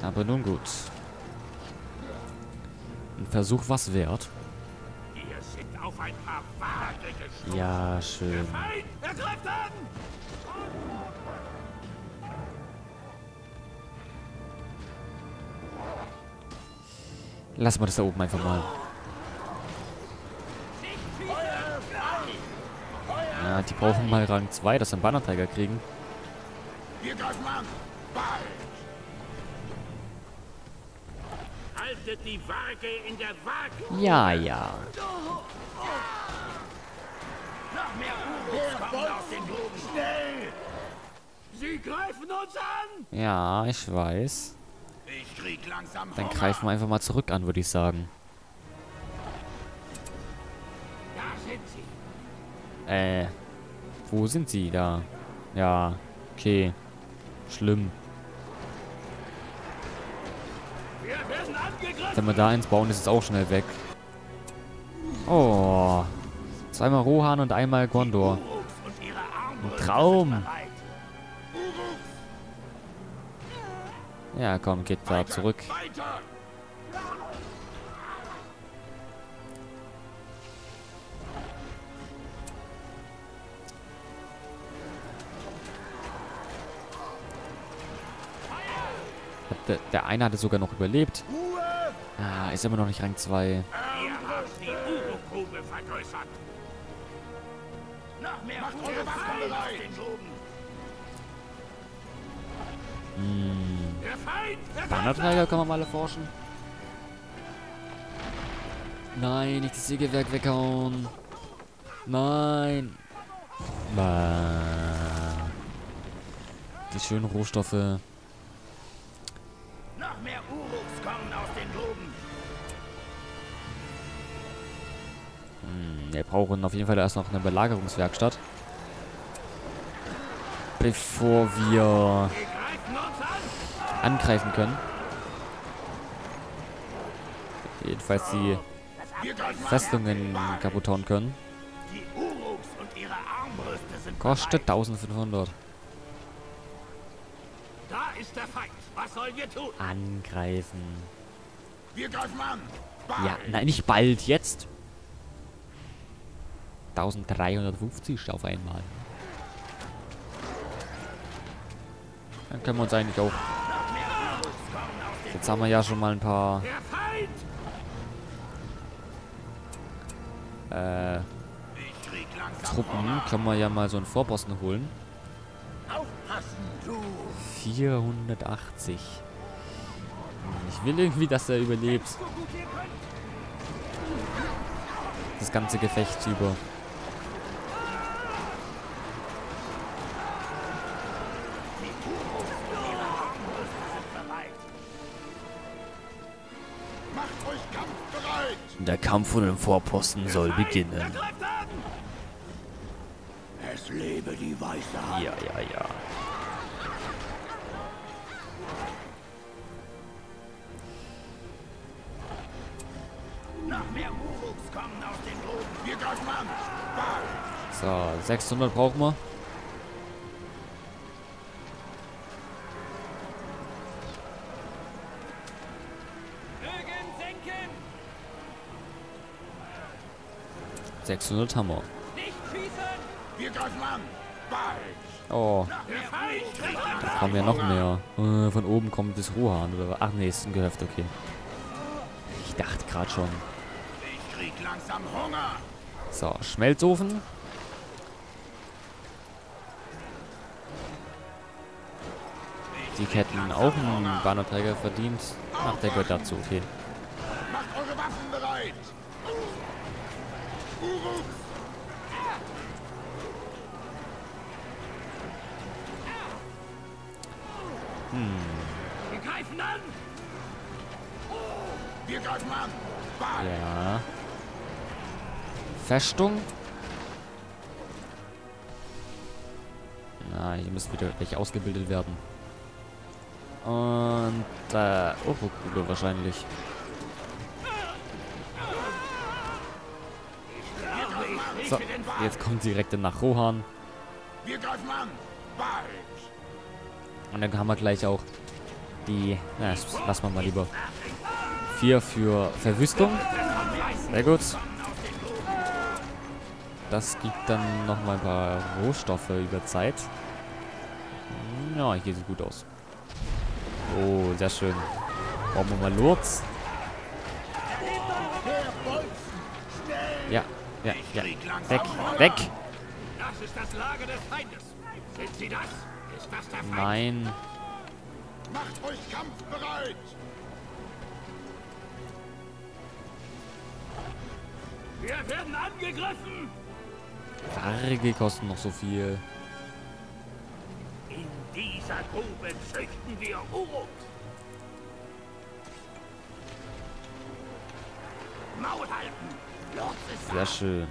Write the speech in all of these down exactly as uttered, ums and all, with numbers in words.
Aber nun gut. Ein Versuch was wert. Wir sind auf ein paar Wage gestoßen. Ja, schön. Feind, er greift an! Lass mal das da oben einfach mal. Ja, die brauchen mal Rang zwei, dass sie einen Bannerträger kriegen. Wir greifen an! Bald! Haltet die Waage in der Waage! Ja, ja. Noch mehr Uruks kommen aus den Gruben! Schnell! Sie greifen uns an! Ja, ich weiß. Ich krieg langsam Dann Hunger. greifen wir einfach mal zurück an, würde ich sagen. Da sind sie! Äh, wo sind sie da? Ja, okay. Schlimm. Wir werden angegriffen! Wenn wir da eins bauen, ist es auch schnell weg. Oh. Zweimal Rohan und einmal Gondor. Uruks und ihre Armbrüste Ein Traum. sind bereit. Uruks, Ja, komm, geht da zurück. weiter! Der, der eine hatte sogar noch überlebt. Ruhe! Ah, ist immer noch nicht Rang zwei. Ihr habt die Uruk-Grube vergrößert. Noch mehr Macht eure Waffen bereit! Hm. Der Feind! Der Bannerträger kann man mal erforschen. Nein, nicht das Sägewerk weghauen. Nein. Bah. Die schönen Rohstoffe. Noch mehr Uruks kommen aus den Gruben. Hm, wir brauchen auf jeden Fall erst noch eine Belagerungswerkstatt. Bevor wir Sie greifen uns an! angreifen können. Jedenfalls die Wir greifen an! Festungen kaputt hauen können. Die Uruks und ihre Armbrüste sind Kostet bereit. eintausendfünfhundert. Da ist der Feind. Was sollen wir tun? Angreifen. Wir greifen an. Ja, nein, nicht bald, jetzt. eintausenddreihundertfünfzig auf einmal. Dann können wir uns eigentlich auch... Jetzt haben wir ja schon mal ein paar Der Feind! äh, Ich krieg langsam Truppen. Hunger. Können wir ja mal so einen Vorposten holen. Aufpassen, du! vierhundertachtzig. Ich will irgendwie, dass er überlebt. Das ganze Gefecht über. Macht euch kampfbereit! Der Kampf um den Vorposten soll beginnen. Greift an! Es lebe die Weisheit! Ja, ja, ja. Noch mehr Uruks kommen aus den Gruben. Wir greifen an! Bald! So, sechshundert brauchen wir. Bögen senken! sechshundert haben wir. Nicht schießen! Wir greifen an! Bald! Oh, Der Feind! da kommen ja noch mehr. Äh, von oben kommt das Rohan oder was? Ach nee, ist ein Gehöft, okay. Ich dachte gerade schon. Ich krieg langsam Hunger! So, Schmelzofen. Die hätten auch einen Bannerträger verdient. Ach, der gehört dazu, okay. Macht eure Waffen bereit! Uruks! Wir greifen an! Wir greifen an! Bald! Ja. Festung. Na, hier müssen wieder welche ausgebildet werden. Und, äh, Uruk-Grube wahrscheinlich. So, jetzt kommt direkt nach Rohan. Wir greifen an! Bald! Und dann haben wir gleich auch Die, na, das lassen wir mal lieber. Vier für Verwüstung. Sehr gut. Das gibt dann nochmal ein paar Rohstoffe über Zeit. Ja, hier sieht gut aus. Oh, sehr schön. Brauchen wir mal Lurz. Ja, ja, ja. Weg, weg! Das ist das Lager des Feindes. Sind Sie das? Ist das der Feind? Nein. Macht euch kampfbereit! Wir werden angegriffen! Warge kosten noch so viel. In dieser Grube züchten wir Uruks. Maul halten! Lurz ist da. Sehr schön.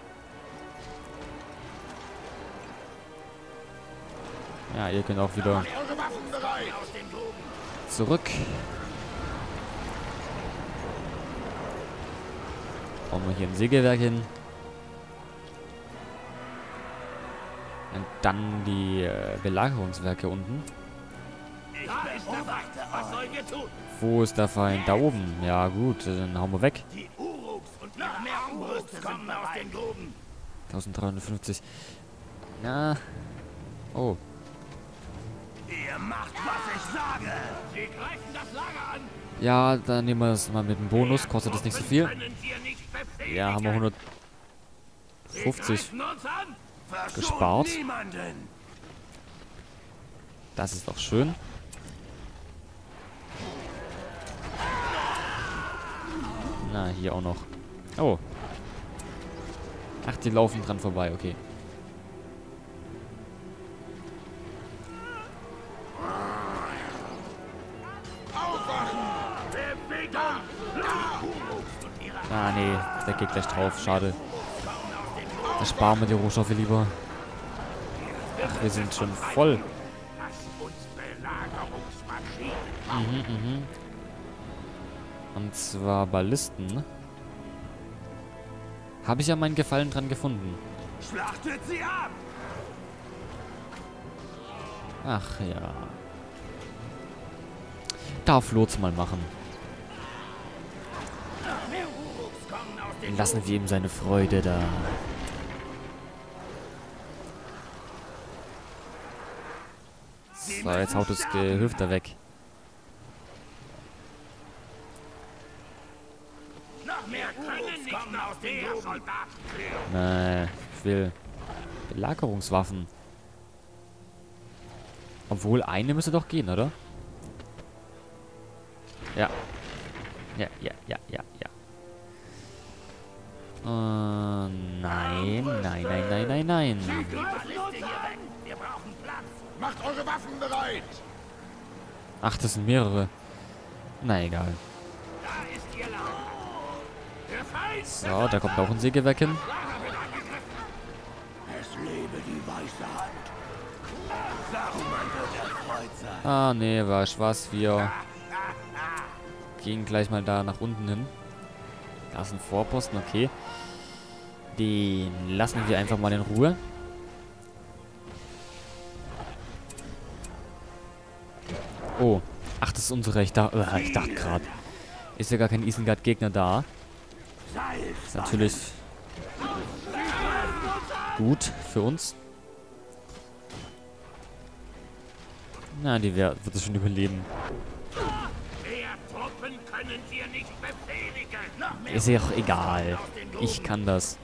Ja, ihr könnt auch wieder Eure Waffen bereit! Aus den Gruben! zurück. Bauen wir hier ein Sägewerk hin. Und dann die äh, Belagerungswerke unten. Da ist der Feind! Was sollen wir tun? Wo ist der Feind? Da oben. Ja gut, dann hauen wir weg. Die Uruks und noch mehr Armbrüste kommen aus den Gruben. dreizehnhundertfünfzig. Na. Oh. Ihr macht, was ich sage! Sie greifen das Lager an! Ja, dann nehmen wir das mal mit dem Bonus. Kostet das nicht so viel. Ja, haben wir hundertfünfzig gespart. Das ist doch schön. Na, hier auch noch. Oh. Ach, die laufen dran vorbei, okay. Ah, nee, der geht gleich drauf. Schade. Da sparen wir die Rohstoffe lieber. Ach, wir sind schon voll. Mhm, mhm. Und zwar Ballisten. Habe ich ja meinen Gefallen dran gefunden. Schlachtet sie ab! Ach ja. Darf Lurz mal machen. Lassen wir ihm seine Freude da. So, jetzt haut das Gehöfte weg. Noch mehr können nicht aus den Soldaten führen. Nee, ich will Belagerungswaffen. Obwohl, eine müsste doch gehen, oder? Ja. Ja, ja, ja, ja, ja. Uh, nein, nein, nein, nein, nein, nein. Wir brauchen Platz. Macht eure Waffen bereit. Ach, das sind mehrere. Na egal. Da ist ihr Lager. Der Feind. So, da kommt auch ein Sägewerk hin. Es lebe die weiße Hand. Saruman wird erfreut sein. Ah, nee, was, was, wir gehen gleich mal da nach unten hin. Da ist ein Vorposten, okay. Den lassen wir einfach mal in Ruhe. Oh. Ach, das ist unsere. Ich, da, äh, ich dachte gerade. Ist ja gar kein Isengard-Gegner da. Ist natürlich gut für uns. Na, die wär, wird es schon überleben. Mehr Truppen können wir nicht befehligen. Noch mehr Ist ja auch egal. Ich kann das.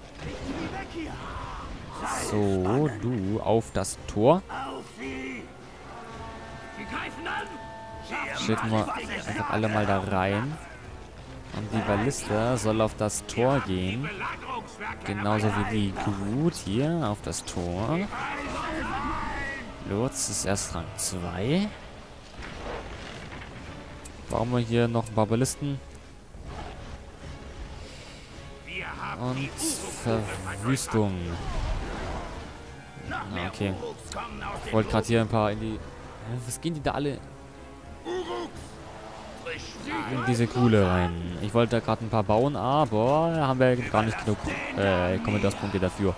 So, du auf das Tor. auf sie. Sie greifen an. Schicken wir einfach alle mal da rein. Und die Ballista soll auf das Tor gehen. Genauso wie die Gut hier auf das Tor. Lurz ist erst Rang zwei. Bauen wir hier noch ein paar Ballisten. Und Verwüstung. Na, okay. Ich wollte gerade hier ein paar in die... Was gehen die da alle in diese Kuhle rein? Ich wollte da gerade ein paar bauen, aber da haben wir gar nicht genug äh, Kommandationspunkte dafür.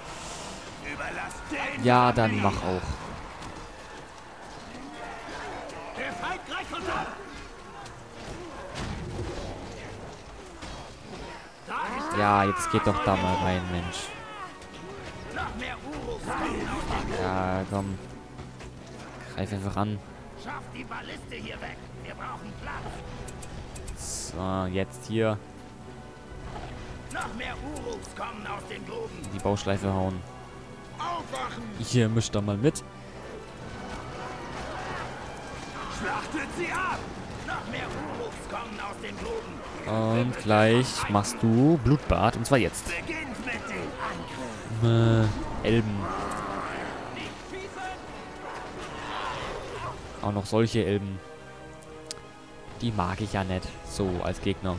Ja, dann mach auch. Der Feind Greif uns an! Da ist Ja, jetzt geht doch da mal rein, Mensch. noch mehr Uruks kommen aus den Ja, komm. Greif einfach an. Schaff die Balliste hier weg. Wir brauchen Platz. So, jetzt hier Noch mehr Uruks kommen aus den Gruben. die Bauschleife hauen. Aufwachen! Hier, mischt da mal mit. Schlachtet sie ab! Noch mehr Uruks kommen aus den Gruben. Und gleich machst du Blutbad. Und zwar jetzt. Beginnt mit dem Angriff. Äh, Elben. Nicht schießen! Auch noch solche Elben. Die mag ich ja nicht. So, als Gegner.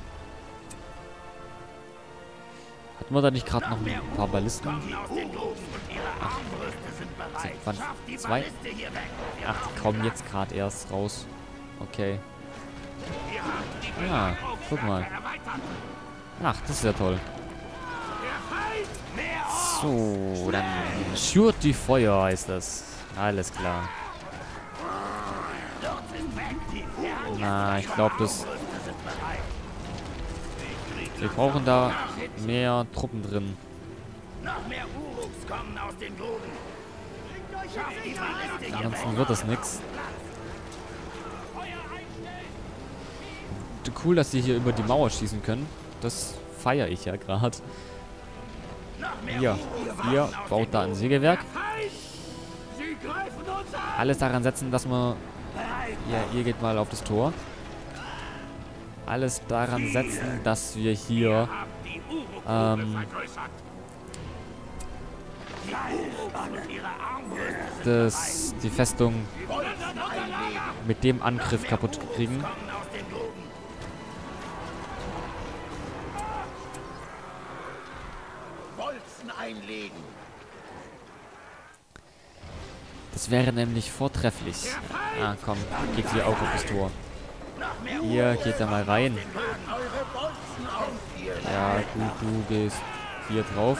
Hatten wir da nicht gerade noch ein paar Ballisten? Kommen aus den Gruben und ihre Armbrüste sind bereit. Sind wann? Schafft die Zwei? Balliste hier weg. Wir Ach, die kommen jetzt gerade erst raus. Okay. Wir haben die Ja, Belagerung guck mal. erweitert. Ach, das ist ja toll. Der Feind! Mehr Orks! So, dann schürt die Feuer, heißt das. Alles klar. Dort sind weg. Die Ferne Na, ich glaube, das... sind bereit. Wir brauchen da mehr Truppen drin. Noch mehr Uruks kommen aus den Gruben. Schafft die Balliste hier Ansonsten weg. wird das nix. Cool, dass sie hier über die Mauer schießen können. Das feiere ich ja gerade. Noch mehr Hier, Uruks hier, kommen aus baut den da ein Gruben. Sägewerk. Feind! Sie greifen uns an! Alles daran setzen, dass wir... Ja, ihr geht mal auf das Tor. Alles daran setzen, dass wir hier... Haben die Uruks Ähm, vergrößert. Die Uruks und ihre Armbrüste sind das, die Festung mit dem Angriff kaputt kriegen. kommen aus den Gruben. Bolzen einlegen. Das wäre nämlich vortrefflich. Ah, komm, geht hier auch auf das Tor. Noch mehr Hier, geht da mal rein. eure Bolzen aufführen. Ja, gut, du gehst hier drauf.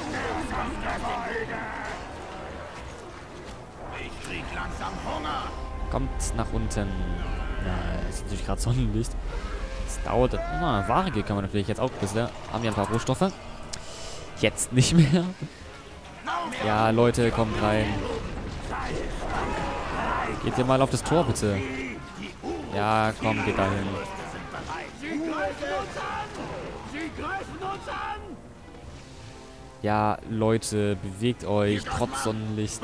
Ich krieg langsam Hunger. Kommt nach unten. Na, ist natürlich gerade Sonnenlicht. Es dauert. Na, Ware kann man natürlich jetzt auch ein bisschen. Haben wir ein paar Rohstoffe. Jetzt nicht mehr. Ja, Leute, kommt rein. Geht ihr mal auf das Tor, bitte. Ja, komm, geht da hin. Sie greifen uns an! Sie greifen uns an! Ja, Leute, bewegt euch, trotz Sonnenlicht.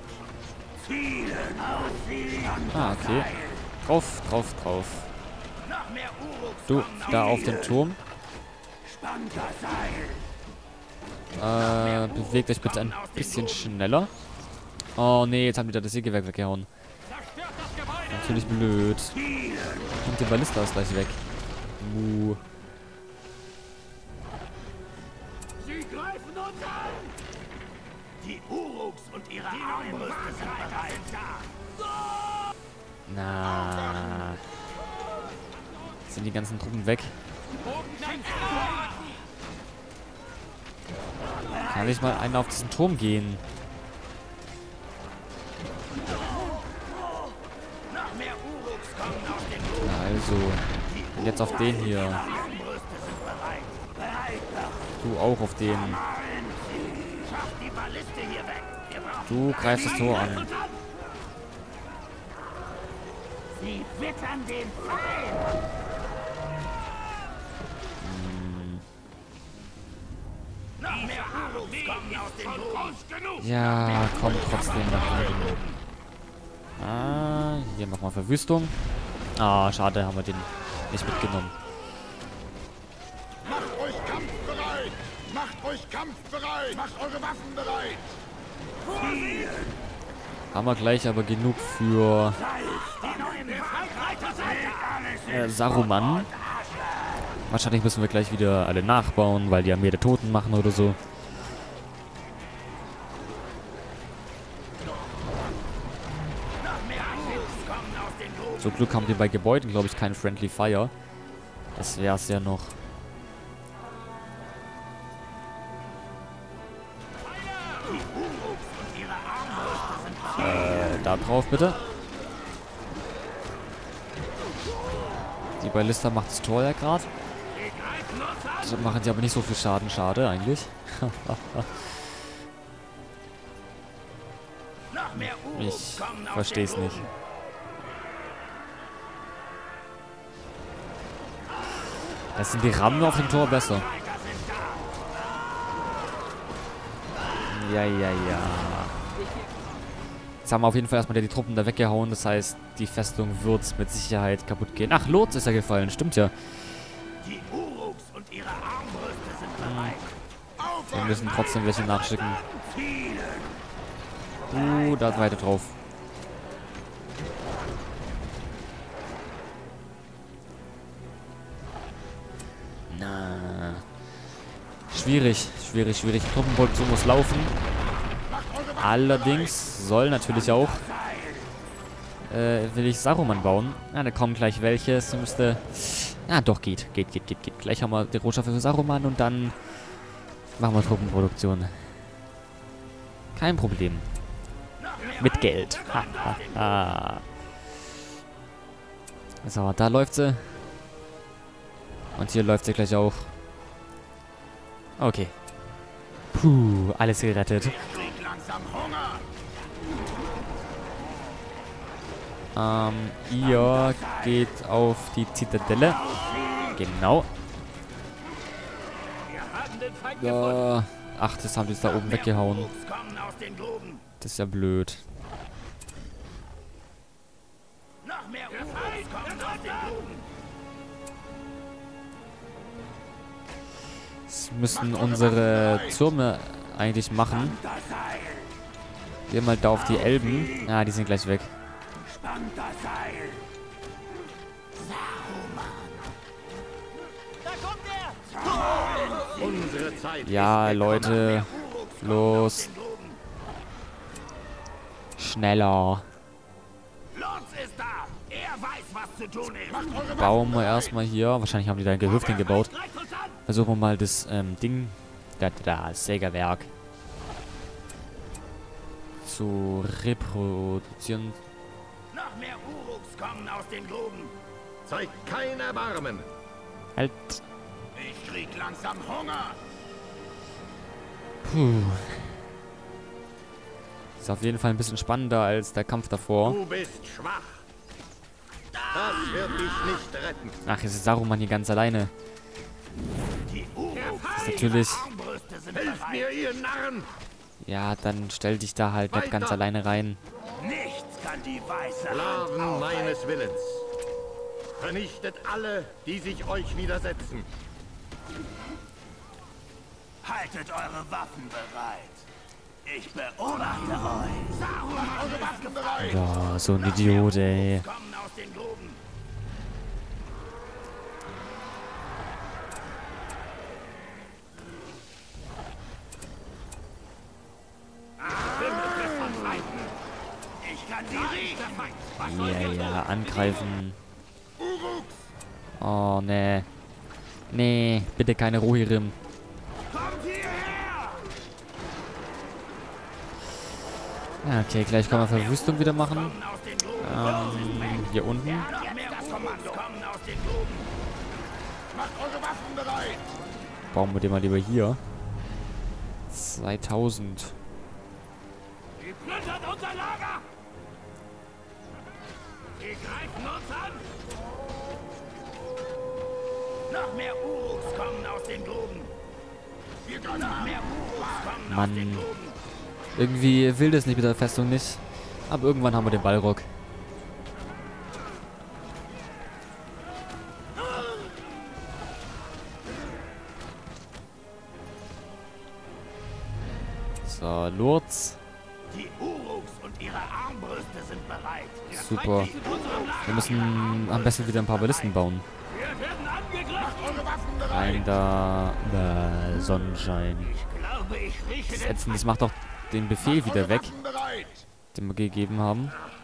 Ah, okay. Drauf, drauf, drauf. Noch mehr Uruks Du, kommen da aus auf dem Turm. Spannt das Seil. Äh, bewegt euch bitte ein bisschen schneller. Oh nee, jetzt haben die da das Sägewerk weggehauen. Natürlich blöd. Und der Ballista ist gleich weg. Mu. Sie greifen uns an! Die Uruks und ihre Armbrüste sind bereit. Na. Sind die ganzen Truppen weg? Kann ich mal einen auf diesen Turm gehen? Noch mehr Uruks kommen aus den Gruben. Na also. Und jetzt auf den hier. Armbrüste sind bereit. Bereit doch. Du auch auf den. Schafft die Balliste hier weg. Wir brauchen Du greifst das Tor an. Sie wittern den Feind. Noch mehr Uruks kommen aus den Gruben. Ja, komm trotzdem nach unten. Ah, hier nochmal Verwüstung. Ah, schade, haben wir den nicht mitgenommen. Macht euch kampfbereit! Macht euch kampfbereit! Macht eure Waffen bereit! Haben wir gleich aber genug für äh, Saruman. Wahrscheinlich müssen wir gleich wieder alle nachbauen, weil die Armee der Toten machen oder so. Zum Glück haben die bei Gebäuden, glaube ich, keinen Friendly Fire. Das wäre es ja noch. Äh, da drauf bitte. Die Ballista macht das Tor ja gerade. So machen sie aber nicht so viel Schaden. Schade eigentlich. Ich verstehe es nicht. Das sind die Rammen auf dem Tor besser. Ja, ja, ja. Jetzt haben wir auf jeden Fall erstmal die Truppen da weggehauen. Das heißt, die Festung wird mit Sicherheit kaputt gehen. Ach, Lurz ist ja gefallen. Stimmt ja. Die Uruks und ihre Armbrüste sind bereit. Wir müssen trotzdem welche nachschicken. Uh, da ist weiter drauf. Na. Schwierig, schwierig, schwierig. Die Truppenproduktion muss laufen. Allerdings soll natürlich auch äh, will ich Saruman bauen. Ja, da kommen gleich welche. Es müsste... Ja, doch, geht. Geht, geht, geht, geht. Gleich haben wir die Rohstoffe für Saruman und dann machen wir Truppenproduktion. Kein Problem. Mit Geld. Ha, ha, ha. So, da läuft sie. Und hier läuft sie gleich auch. Okay. Puh, alles gerettet. Ähm, ihr geht auf die Zitadelle. Genau. Ja. Ach, das haben die jetzt da oben weggehauen. Das ist ja blöd. Das müssen unsere Türme eigentlich machen. Gehen mal da auf die Elben. Ja, die sind gleich weg. Ja, Leute. Los. Schneller. Bauen wir erstmal hier. Wahrscheinlich haben die da ein Gehöft hingebaut. Versuchen wir mal das ähm, Ding. Da, da, das Sägerwerk. Zu reproduzieren. Noch mehr Uruks kommen aus den Gruben. Zeigt kein Erbarmen. Halt. Ich krieg langsam Hunger. Puh. Ist auf jeden Fall ein bisschen spannender als der Kampf davor. Du bist schwach. Das wird dich nicht retten. Ach, jetzt ist Saruman hier ganz alleine. Die Uruks Das ist natürlich... Armbrüste sind Helft bereit. mir, ihr Narren. Ja, dann stell dich da halt nicht ganz alleine rein. Nichts kann die weiße Hand Sklaven aufhalten. meines Willens. Vernichtet alle, die sich euch widersetzen. Haltet eure Waffen bereit. Ich beobachte euch. Saruman, eure Waffen bereit. Ja, so ein Idiot, ey. Kommen aus den Gruben. Ich kann sie riechen. Ja, ja, angreifen. Oh, nee. Nee, bitte keine Rohirrim. Kommt hierher! Ja, okay, gleich können wir Verwüstung wieder machen. Kommen aus den Gruben. Ähm, hier unten. Noch mehr das Kommando. Kommen aus den Gruben. Macht eure Waffen bereit. Bauen wir den mal lieber hier. zweitausend. Sie plündern unser Lager. Sie greifen uns an. Noch mehr Uruks kommen aus den Gruben. Wir können noch mehr Uruks kommen aus den Mann. Gruben. Irgendwie will das nicht mit der Festung nicht. Aber irgendwann haben wir den Ballrock. So, Lurz. Die Uruks und ihre Armbrüste sind bereit. Der Super. Feind ist in unserem Lager. Wir müssen am besten wieder ein paar Ballisten bauen. Wir werden angegriffen. Eure Waffen bereit. Rein da. Äh, Sonnenschein. Ich glaube, ich rieche Das den Ätzend, das macht doch den Befehl wieder weg, Waffen bereit. den wir gegeben haben.